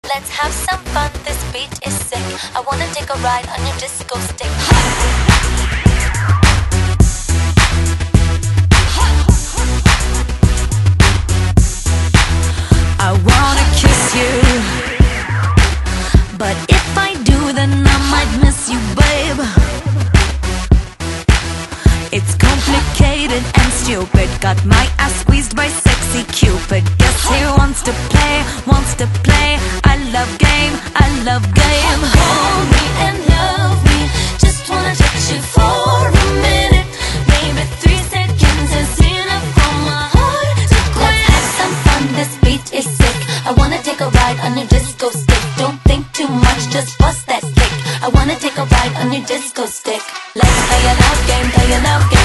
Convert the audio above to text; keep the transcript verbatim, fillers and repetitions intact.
Let's have some fun, this beat is sick. I wanna take a ride on your disco stick. I wanna kiss you, but if I do, then I might miss you, babe. It's complicated and stupid. Got my ass squeezed by sexy Cupid. Guess he wants to play, wants to play. I love game, I love game. Hold me and love me, just wanna touch you for a minute. Maybe three seconds is enough for my heart to quit. Let's have some fun, this beat is sick. I wanna take a ride on your disco stick. Don't think too much, just bust that stick. I wanna take a ride on your disco stick. Let's play a love game, play a love game.